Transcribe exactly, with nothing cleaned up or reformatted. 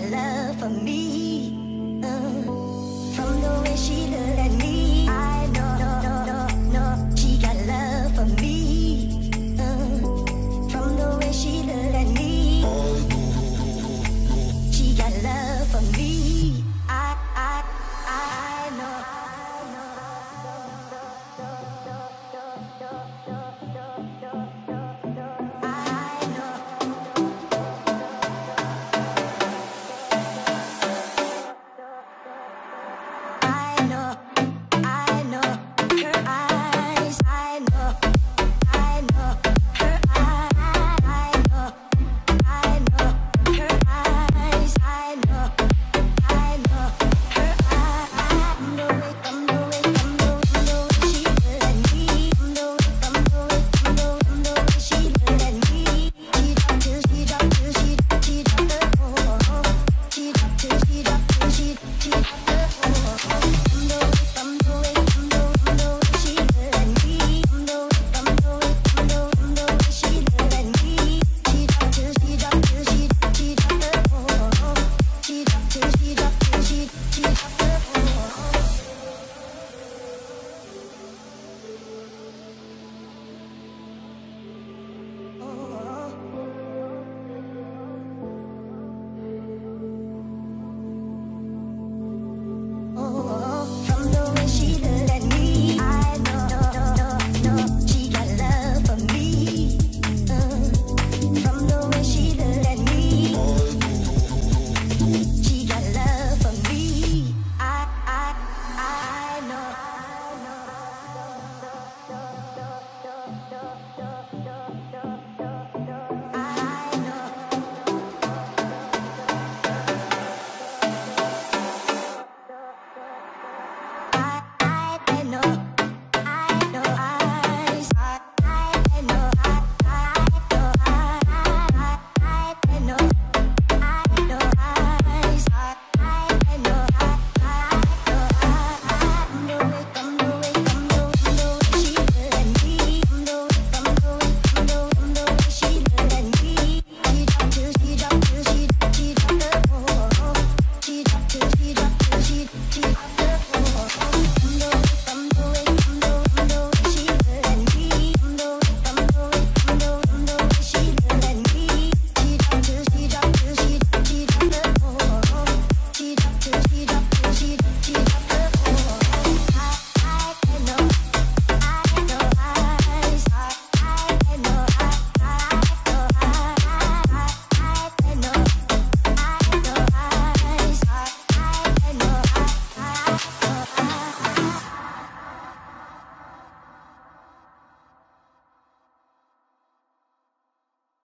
love for me. Uh, from the way she looked at me, I know, no, no, no, no, she got love for me. Uh, from the way she looked at me, she got love for me.